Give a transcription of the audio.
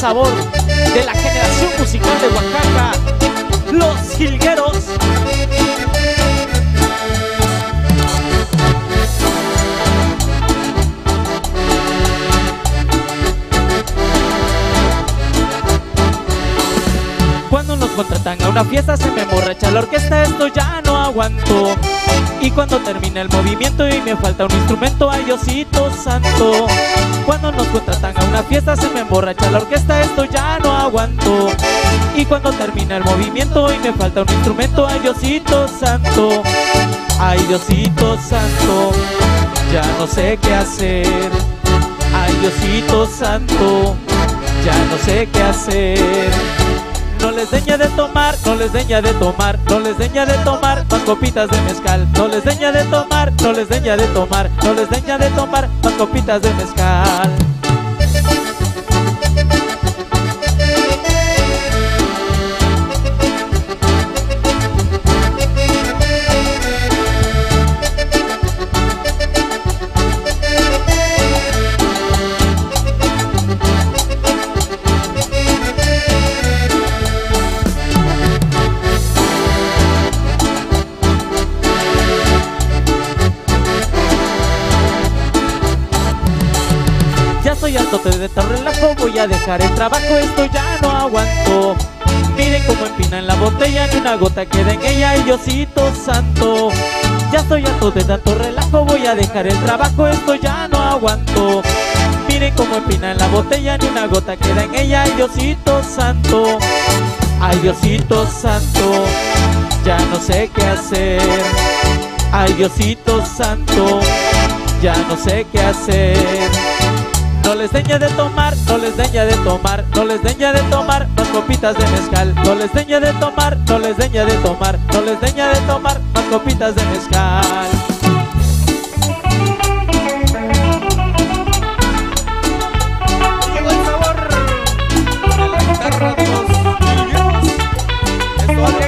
sabor de la generación musical de Oaxaca, Los Jilgueros. Cuando nos contratan a una fiesta se me emborracha la orquesta, esto ya no aguanto. Y cuando termina el movimiento y me falta un instrumento, ay Diosito santo. Cuando nos contratan a una fiesta se me emborracha la orquesta, esto ya no aguanto. Y cuando termina el movimiento y me falta un instrumento, ay Diosito santo. Ay Diosito santo, ya no sé qué hacer. Ay Diosito santo, ya no sé qué hacer. No les deña de tomar, no les deña de tomar, no les deña de tomar más copitas de mezcal. No les deña de tomar, no les deña de tomar, no les deña de tomar más copitas de mezcal. Ya estoy harto de tanto relajo, voy a dejar el trabajo, esto ya no aguanto. Miren cómo empinan la botella, ni una gota queda en ella, ay Diosito santo. Ya estoy harto de tanto relajo, voy a dejar el trabajo, esto ya no aguanto. Miren cómo empinan la botella, ni una gota queda en ella, ay Diosito santo. Ay Diosito santo, ya no sé qué hacer. Ay Diosito santo, ya no sé qué hacer. No les deña de tomar, no les deña de tomar, no les deña de tomar más copitas de mezcal. No les deña de tomar, no les deña de tomar, no les deña de tomar más copitas de mezcal. Llegó el sabor de la guitarra de Los Jilgueros. Esto vale